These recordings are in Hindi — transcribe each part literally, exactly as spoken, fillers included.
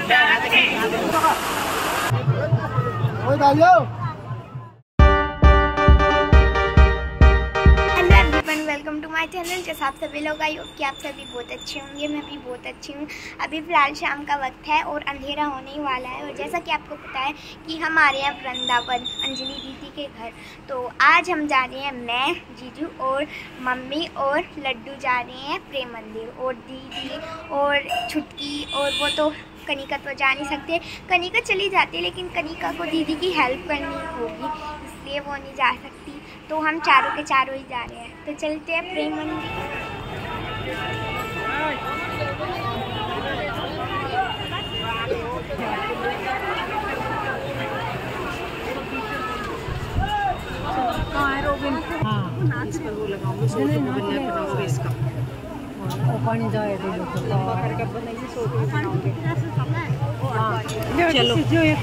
Welcome to my channel. जैसा आप सभी लोग आई होप कि आप सभी बहुत अच्छे होंगे, मैं भी बहुत अच्छी हूँ। अभी फ़िलहाल शाम का वक्त है और अंधेरा होने ही वाला है। और जैसा कि आपको पता है कि हम आ रहे हैं वृंदावन अंजलि दीदी के घर। तो आज हम जा रहे हैं, मैं, जीजू और मम्मी और लड्डू जा रहे हैं प्रेम मंदिर। और दीदी और छुटकी और वो तो कनिका तो जा नहीं सकते, कनिका चली जाती है, लेकिन कनिका को दीदी की हेल्प करनी होगी, इसलिए वो नहीं जा सकती। तो हम चारों के चारों ही जा रहे हैं। तो चलते हैं प्रेम मंदिर। कहाँ है रोबिन? हाँ, इस पर वो लगाऊंगी, सौ रुपये बनने बनाऊंगी इसका। और पानी जाए तो जो तो करके बनाएंगे, सौ रुपये बनाऊंगे। हाँ, चलो जो ये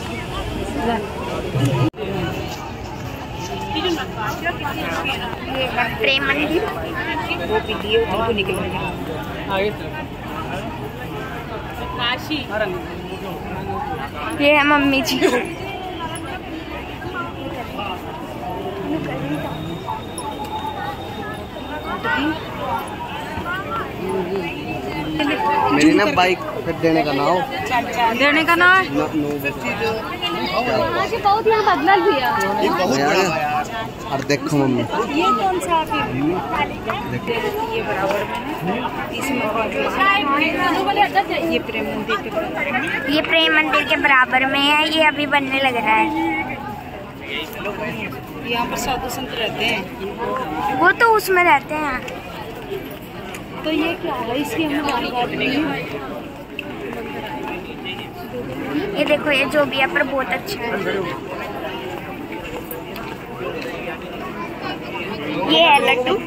ये है प्रेम मंदिर। वो भी लिए उनको निकलेंगे काशी। ये है मम्मी जी। मेरी ना बाइक फिर देने का ना हो, देने का ना है। बहुत यहाँ बदल भी है। ये बहुत बड़ा है। और देखो मम्मी, ये कौन सा ये बराबर में है, इसमें ये प्रेम मंदिर के बराबर, ये प्रेम मंदिर के बराबर में है। ये अभी बनने लग रहा है। यहाँ पर साधु संत रहते हैं, वो तो उसमें रहते हैं। तो ये क्या है, इसकी हमें जानकारी नहीं है। ये देखो, ये जो भी है पर बहुत अच्छा है। ये है लड्डू।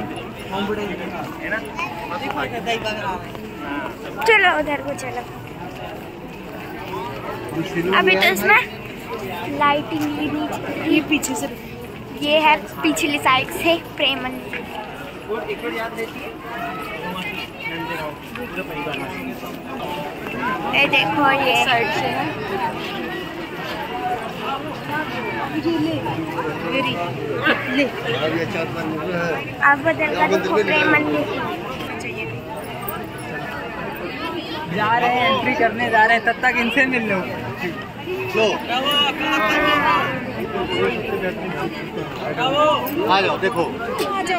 चलो उधर को चलो। अभी तो इसमें लाइटिंग भी नहीं। ये पीछे से, ये है पिछली साइड से प्रेम मंदिर। ये देखो, ये साइड से है। ले ले अब बदल कर देखो प्रेम मंदिर। जा रहे हैं, एंट्री करने जा रहे हैं, तब तक इनसे मिल लो। आ जाओ, देखो आ जाओ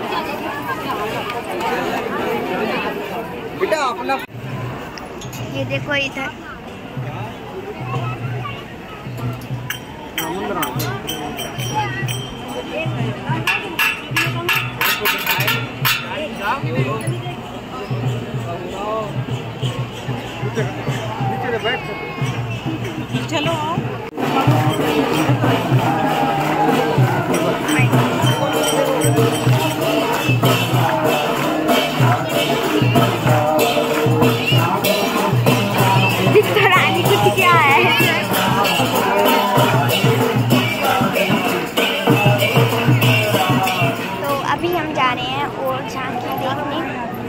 बेटा अपना। ये देखो इधर चलो आओ। रानी कुछ क्या है। तो अभी हम जा रहे हैं और झांकी देखने।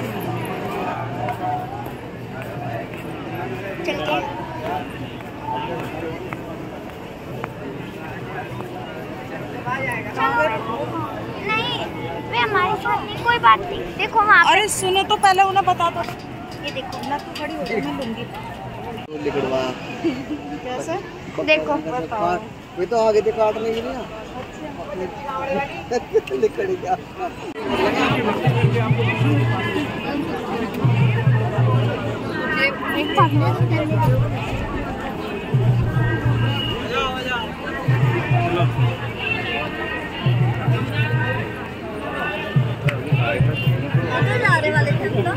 चलते हैं। नहीं, वे हमारे साथ नहीं, कोई बात नहीं। देखो वहाँ पे। अरे सुनो तो पहले उन्हें बता दो। ये देखो ना तू खड़ी हो जा, मैं लूंगी। लिखवा कैसे? देखो वे तो आगे से काट नहीं मिली ना। लिखड़ी क्या वाले थे तो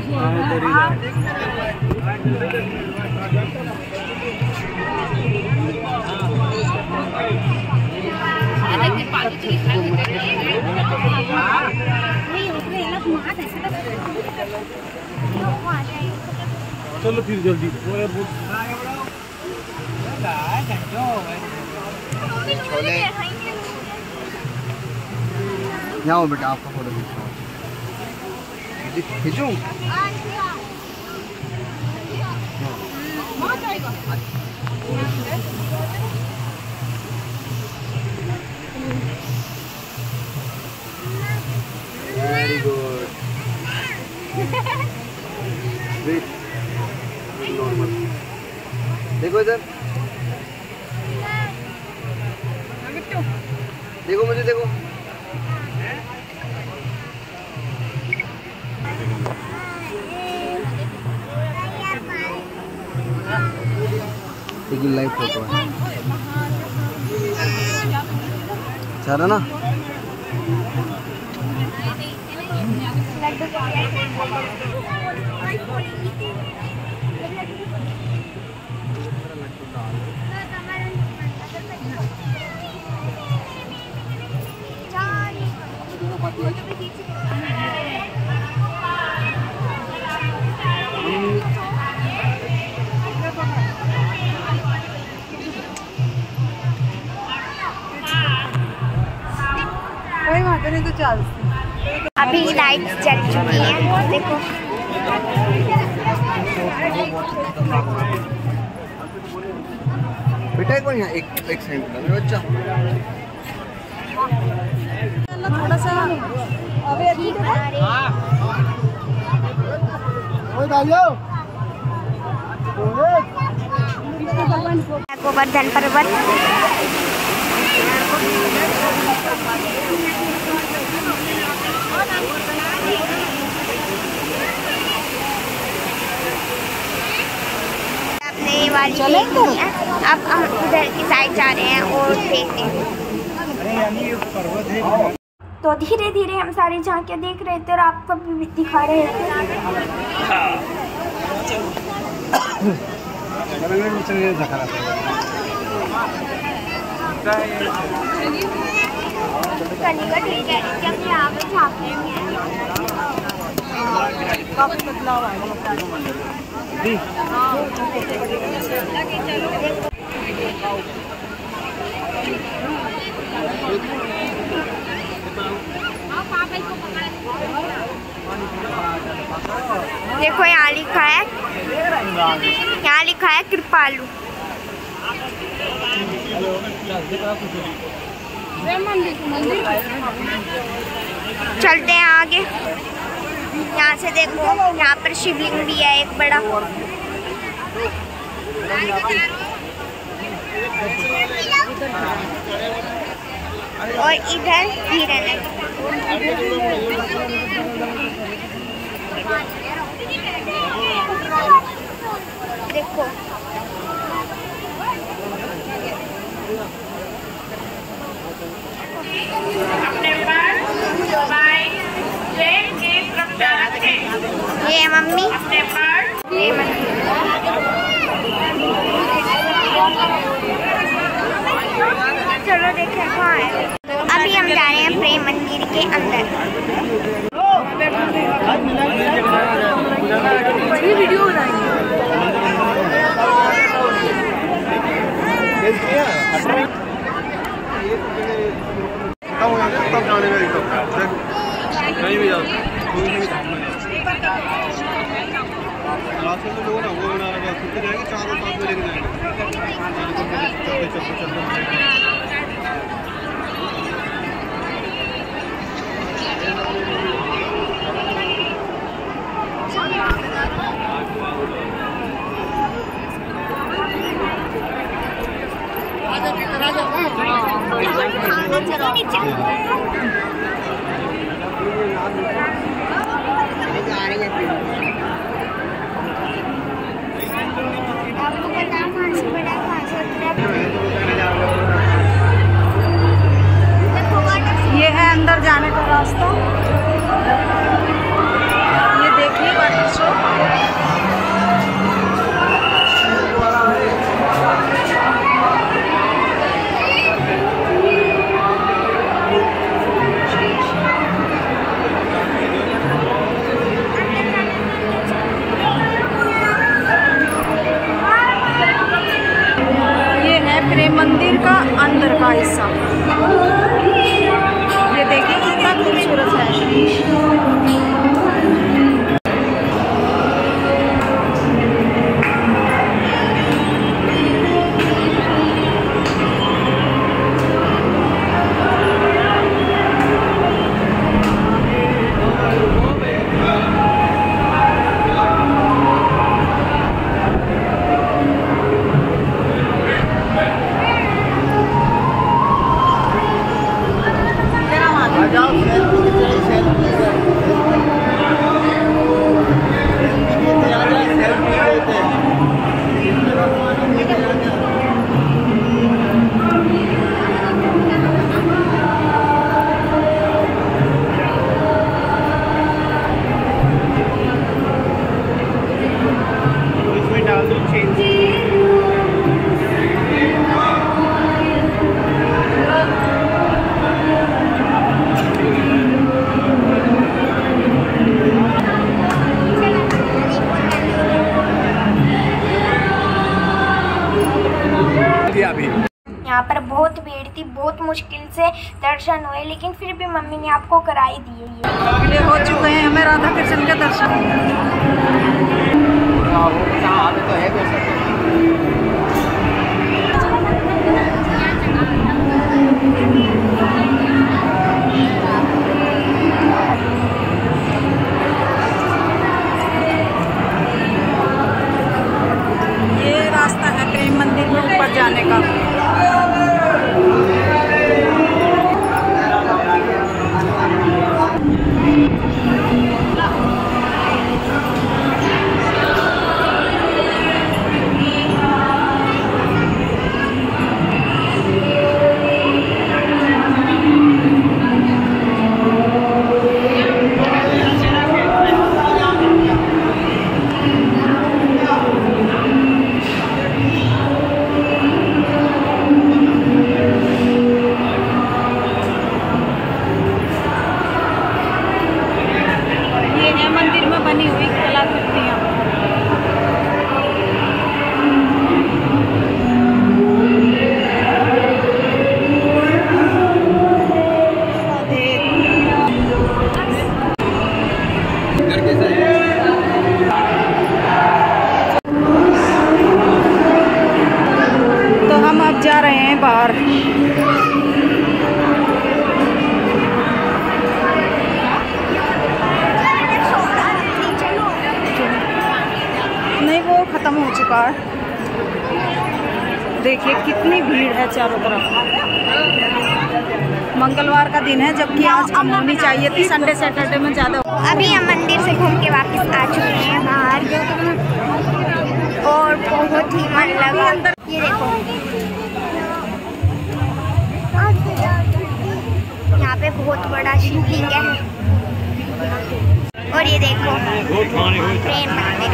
चलो फिर जल्दी छोले यहाँ बेटा आपका फोटो खींचूं। Very good. नॉर्मल देखो इधर, देखो मुझे देखो। लाइव फोटो है, अच्छा ना? कोई बात नहीं, तो चल। अभी लाइट जल चुकी है, देखो। बेटा एक बार यहाँ एक एक सेकंड मेरा बच्चा थोड़ा सा अबे ओए डालियो गोवर्धन पर्वत। अपने वाली देखनी है। अब हम उधर की साइड जा रहे हैं और देखते हैं। तो धीरे धीरे हम सारी झांकियाँ देख रहे थे और आपको भी दिखा रहे थे। कनिका ठीक है कि हम यहाँ पे झाँक लेंगे। काफी बदलाव आया। देखो यहाँ लिखा है, यहाँ लिखा है कृपालु। चलते हैं आगे। यहाँ से देखो, यहाँ पर शिवलिंग भी है एक बड़ा। और इधर हिरन है। देखो ये मम्मी, ये मम्मी। चलो देखें कहाँ है। अभी हम जा रहे हैं प्रेम मंदिर के अंदर। ये वीडियो बनाएंगे। कहीं भी जाओ रास्ते में लोग ना वो बना रहा है, जाएंगे चारों साथ में लेके जाएंगे। आपको पता है कहाँ से बड़ा कहाँ से ये है अंदर जाने का रास्ता। ये देखिए वाटर शो। ये है प्रेम मंदिर का अंदर का हिस्सा। ये देखिए कितना खूबसूरत है। यहाँ पर बहुत भीड़ थी, बहुत मुश्किल से दर्शन हुए, लेकिन फिर भी मम्मी ने आपको करा ही दिए। ये हो चुके हैं हमें राधा कृष्ण के दर्शन। ये रास्ता है प्रेम मंदिर में ऊपर जाने का। तो हम अब जा रहे हैं बाहर। नहीं, वो खत्म हो चुका है। देखिए कितनी भीड़ है चारों तरफ। मंगलवार का दिन है, जबकि आज कम होनी चाहिए थी, संडे सैटरडे में ज़्यादा। अभी हम मंदिर से घूम के वापस आ चुके हैं बाहर, और बहुत ही मन लगा। ये देखो, यहाँ पे बहुत बड़ा शिवलिंग है, और ये देखो प्रेम मंदिर।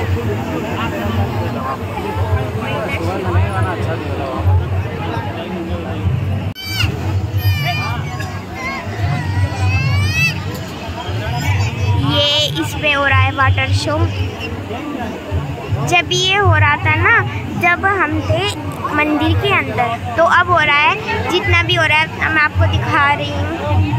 ये इस पे हो रहा है वाटर शो। जब ये हो रहा था ना, जब हम थे मंदिर के अंदर, तो अब हो रहा है, जितना भी हो रहा है मैं आपको दिखा रही हूँ।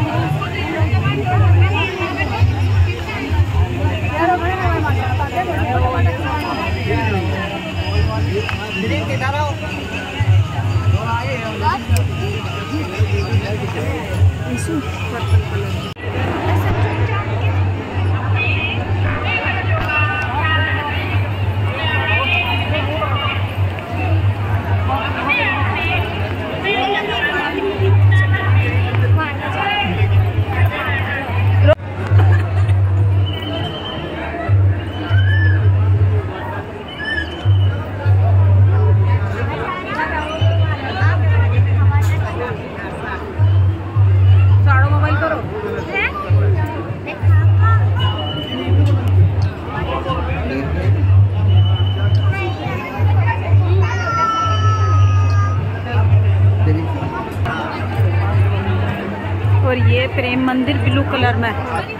और ये प्रेम मंदिर ब्लू कलर में।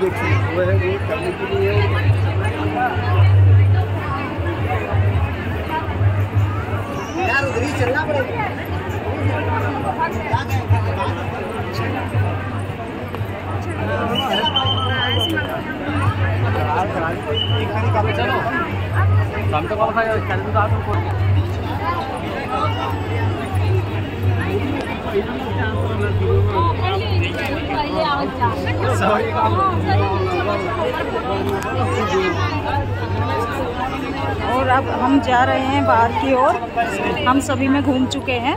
यार उधर ही चलना पड़ेगा। और अब हम जा रहे हैं बाहर की ओर। हम सभी में घूम चुके हैं।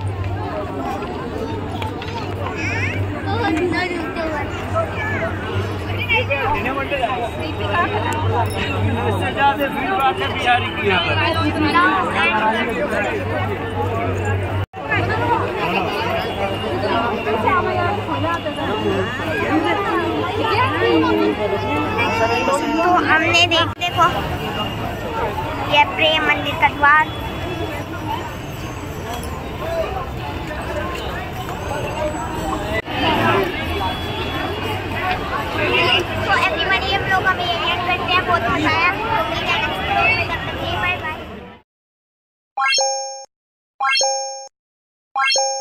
तो हमने देख देखो ये प्रेम मंदिर का द्वार, तो एवरीबॉडी हम लोग अभी एंड करते हैं, बहुत मजा आया। तो मिलते हैं नेक्स्ट व्लॉग में, तब तक के लिए बाय बाय।